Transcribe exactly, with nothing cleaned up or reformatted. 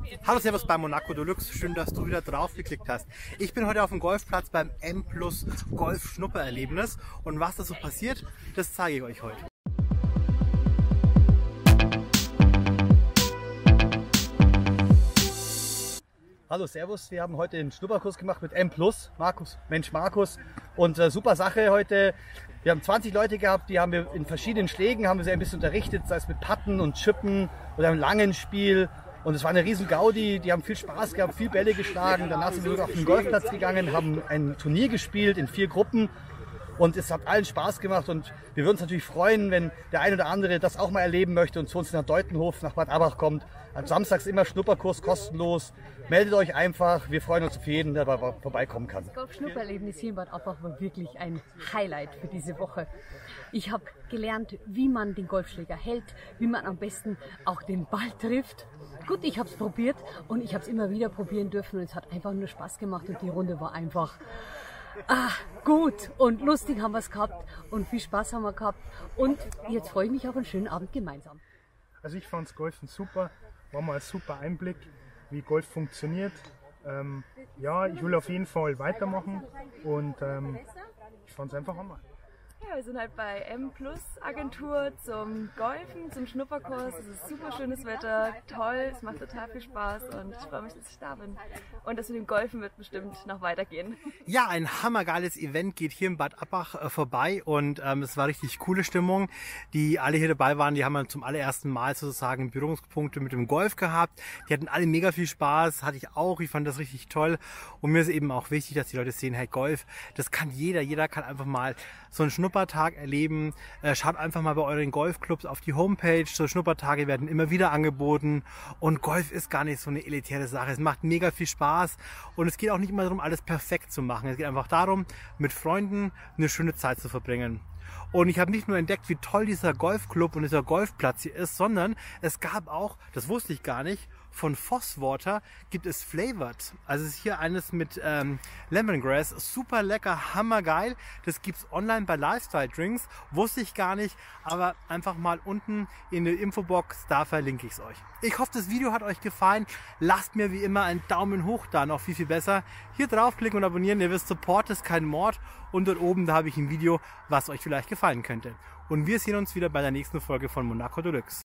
Hallo, servus bei Monaco Deluxe. Schön, dass du wieder drauf geklickt hast. Ich bin heute auf dem Golfplatz beim M Plus Golf Schnuppererlebnis und was da so passiert, das zeige ich euch heute. Hallo, servus. Wir haben heute den Schnupperkurs gemacht mit M Plus. Markus, Mensch Markus. Und äh, super Sache heute. Wir haben zwanzig Leute gehabt, die haben wir in verschiedenen Schlägen, haben wir sie ein bisschen unterrichtet, sei es mit Putten und Chippen oder im langen Spiel. Und es war eine riesen Gaudi, die haben viel Spaß gehabt, viel Bälle geschlagen. Danach sind wir sogar auf den Golfplatz gegangen, haben ein Turnier gespielt in vier Gruppen. Und es hat allen Spaß gemacht und wir würden uns natürlich freuen, wenn der ein oder andere das auch mal erleben möchte und zu uns nach Deutenhof, nach Bad Abbach kommt. Am Samstag ist immer Schnupperkurs, kostenlos. Meldet euch einfach, wir freuen uns für jeden, der vorbeikommen kann. Das Golf-Schnuppererlebnis hier in Bad Abbach war wirklich ein Highlight für diese Woche. Ich habe gelernt, wie man den Golfschläger hält, wie man am besten auch den Ball trifft. Gut, ich habe es probiert und ich habe es immer wieder probieren dürfen und es hat einfach nur Spaß gemacht und die Runde war einfach ah, gut und lustig haben wir es gehabt und viel Spaß haben wir gehabt und jetzt freue ich mich auf einen schönen Abend gemeinsam. Also ich fand das Golfen super, war mal ein super Einblick, wie Golf funktioniert. Ähm, ja, ich will auf jeden Fall weitermachen und ähm, ich fand es einfach hammer. Ja, wir sind halt bei M Plus Agentur zum Golfen, zum Schnupperkurs. Es ist super schönes Wetter, toll, es macht total viel Spaß und ich freue mich, dass ich da bin. Und das mit dem Golfen wird bestimmt noch weitergehen. Ja, ein hammergeiles Event geht hier in Bad Abbach äh, vorbei und ähm, es war richtig coole Stimmung. Die alle hier dabei waren, die haben dann zum allerersten Mal sozusagen Berührungspunkte mit dem Golf gehabt. Die hatten alle mega viel Spaß, hatte ich auch. Ich fand das richtig toll und mir ist eben auch wichtig, dass die Leute sehen, hey, Golf, das kann jeder. Jeder kann einfach mal so einen Schnuppertag erleben. Äh, schaut einfach mal bei euren Golfclubs auf die Homepage. So Schnuppertage werden immer wieder angeboten und Golf ist gar nicht so eine elitäre Sache. Es macht mega viel Spaß und es geht auch nicht immer darum, alles perfekt zu machen. Es geht einfach darum, mit Freunden eine schöne Zeit zu verbringen. Und ich habe nicht nur entdeckt, wie toll dieser Golfclub und dieser Golfplatz hier ist, sondern es gab auch, das wusste ich gar nicht, von Fosswater gibt es Flavored. Also es ist hier eines mit ähm, Lemongrass. Super lecker, hammergeil. Das gibt es online bei Lifestyle Drinks. Wusste ich gar nicht, aber einfach mal unten in der Infobox, da verlinke ich es euch. Ich hoffe, das Video hat euch gefallen. Lasst mir wie immer einen Daumen hoch da, noch viel, viel besser. Hier draufklicken und abonnieren. Ihr wisst, Support ist kein Mord. Und dort oben, da habe ich ein Video, was euch vielleicht gefallen könnte. Und wir sehen uns wieder bei der nächsten Folge von Monaco Deluxe.